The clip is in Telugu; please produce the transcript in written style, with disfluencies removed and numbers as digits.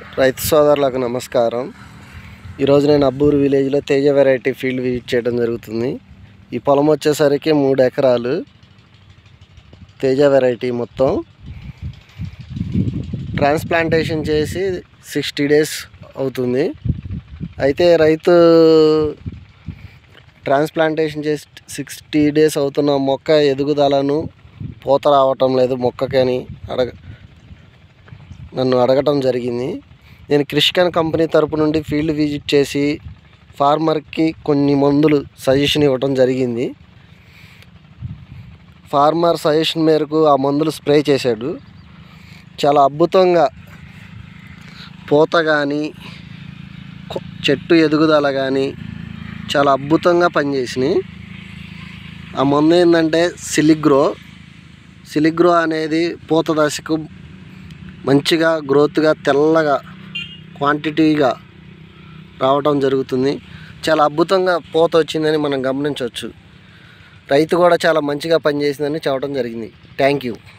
రైతు సోదరులకు నమస్కారం. ఈరోజు నేను అబ్బూరు విలేజ్లో తేజ వెరైటీ ఫీల్డ్ విజిట్ చేయడం జరుగుతుంది. ఈ పొలం వచ్చేసరికి 3 ఎకరాలు తేజ వెరైటీ. మొత్తం ట్రాన్స్ప్లాంటేషన్ చేసి 60 డేస్ అవుతుంది. అయితే రైతు ట్రాన్స్ప్లాంటేషన్ చేసి 60 డేస్ అవుతున్న మొక్క ఎదుగుదలను పూత రావటం లేదు మొక్కకని నన్ను అడగటం జరిగింది. నేను క్రిషికన్ కంపెనీ తరపు నుండి ఫీల్డ్ విజిట్ చేసి ఫార్మర్కి కొన్ని మందులు సజెషన్ ఇవ్వటం జరిగింది. ఫార్మర్ సజెషన్ మేరకు ఆ మందులు స్ప్రే చేశాడు. చాలా అద్భుతంగా పూత కానీ చెట్టు ఎదుగుదల కానీ చాలా అద్భుతంగా పనిచేసినాయి. ఆ మందు ఏంటంటే సిలిగ్రో అనేది పూత దశకు మంచిగా గ్రోత్గా తెల్లగా క్వాంటిటీగా రావటం జరుగుతుంది. చాలా అద్భుతంగా పూత వచ్చిందని మనం గమనించవచ్చు. రైతు కూడా చాలా మంచిగా పనిచేసిందని చెప్పడం జరిగింది. Thank you.